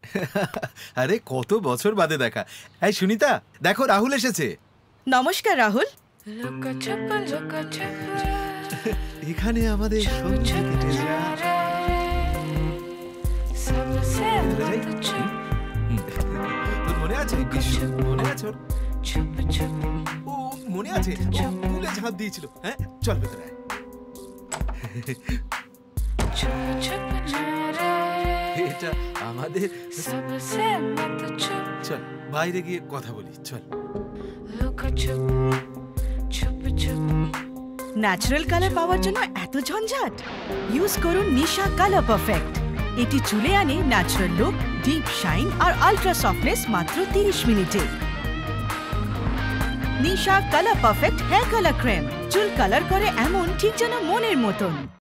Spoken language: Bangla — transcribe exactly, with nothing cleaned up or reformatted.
আরে কত বছর বাদে দেখা। এই সুনিতা, দেখো রাহুল এসেছে। নমস্কার রাহুল। এখানে আমাদের সন্ধে কেটে যায়। তোর মনে আছে? মনে আছে? ও মনে আছে? ফুলে ঝাঁপ দিয়েছিল। হ্যাঁ, চল ভেতরে। এটা আমাদের। চল বাইরে গিয়ে কথা বলি, চল। ন্যাচারাল কালার পাওয়ার জন্য এত ঝঞ্ঝাট? ইউজ করুন নিশা কালার পারফেক্ট। এটি চুলে আনে ন্যাচারাল লুক, ডিপ শাইন আর আলট্রা সফটনেস মাত্র তিরিশ মিনিটে। Nisha colour perfect hair colour cream চুল কালার করে এমন ঠিক যেন মনের মতন।